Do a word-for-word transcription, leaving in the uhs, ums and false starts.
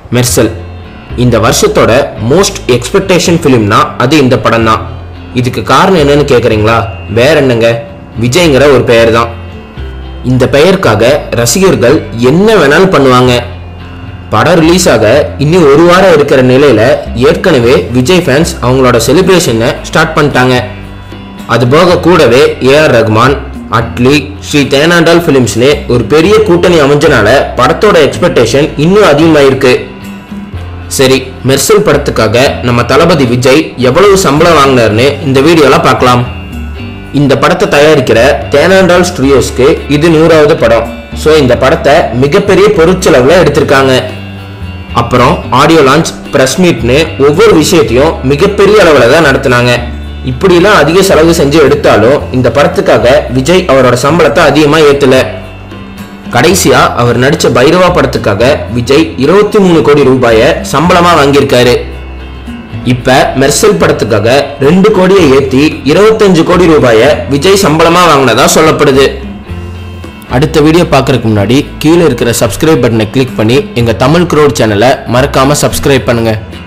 மெர்சல். இந்த வருஷத்தோட most expectation ஃபிலிம்னா அது இந்த படம் தான். இதுக்கு காரணம் என்னன்னு கேட்குறீங்களா? வேற என்னங்க, விஜய்ங்கிற ஒரு பெயர் தான். இந்த பெயருக்காக ரசிகர்கள் என்ன வேணாலும் பண்ணுவாங்க. படம் ரிலீஸ் ஆக இன்னும் ஒரு வாரம் இருக்கிற நிலையில ஏற்கனவே விஜய் ஃபேன்ஸ் அவங்களோட செலிப்ரேஷனை ஸ்டார்ட் பண்ணிட்டாங்க. அது போக கூடவே ஏஆர் ரஹ்மான், அட்லி, ஸ்ரீ தேனாண்டால் ஃபிலிம்ஸ்னு ஒரு பெரிய கூட்டணி அமைஞ்சனால படத்தோட எக்ஸ்பெக்டேஷன் இன்னும் அதிகமாயிருக்கு. சரி, மெர்சல் படத்துக்காக நம்ம தளபதி விஜய் எவ்வளவு சம்பளம் வாங்கினார்னு இந்த வீடியோல பார்க்கலாம். இந்த படத்தை தயாரிக்கிற தேனாண்டால் ஸ்டுடியோஸ்க்கு இது நூறாவது படம். ஸோ இந்த படத்தை மிகப்பெரிய பொருட்செலவுல எடுத்திருக்காங்க. அப்புறம் ஆடியோ லான்ச், பிரஸ் மீட்னு ஒவ்வொரு விஷயத்தையும் மிகப்பெரிய அளவில் தான் நடத்தினாங்க. இப்படிலாம் அதிக செலவு செஞ்சு எடுத்தாலும் இந்த படத்துக்காக விஜய் அவரோட சம்பளத்தை அதிகமாக ஏற்றல. கடைசியா அவர் நடிச்ச பைரவா படத்துக்காக விஜய் இருபத்தி மூணு கோடி ரூபாயை சம்பளமா வாங்கியிருக்காரு. இப்ப மெர்சல் படத்துக்காக ரெண்டு கோடியை ஏற்றி இருபத்தஞ்சு கோடி ரூபாயை விஜய் சம்பளமா வாங்கினதா சொல்லப்படுது. அடுத்த வீடியோ பார்க்கறதுக்கு முன்னாடி கீழே இருக்கிற சப்ஸ்கிரைப் பட்டனை கிளிக் பண்ணி எங்க தமிழ் க்ரோட் சேனலை மறக்காம சப்ஸ்கிரைப் பண்ணுங்க.